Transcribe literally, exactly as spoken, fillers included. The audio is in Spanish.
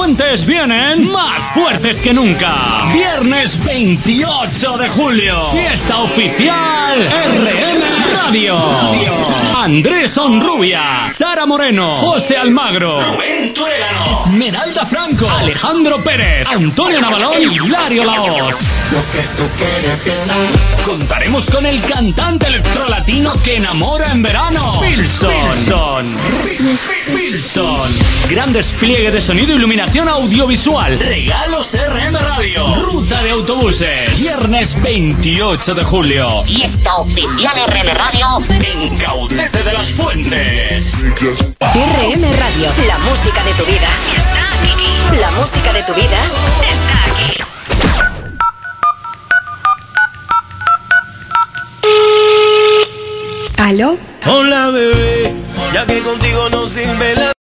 Fuentes vienen más fuertes que nunca. Viernes veintiocho de julio. Fiesta oficial R M Radio. Andrés Onrubia, Sara Moreno, José Almagro, Rubén Tuélano, Esmeralda Franco, Alejandro Pérez, Antonio Navalón y Hilario Laoz. Contaremos con el cantante electrolatino que enamora en verano, Pilson. Pilson. Pilson. Gran despliegue de sonido e iluminación audiovisual. Regalos R M Radio. Ruta de autobuses. Viernes veintiocho de julio. Fiesta oficial R M Radio en Caudete de las Fuentes. R M Radio. La música de tu vida está aquí. La música de tu vida está aquí. ¿Aló? Hola bebé, ya que contigo no sirve la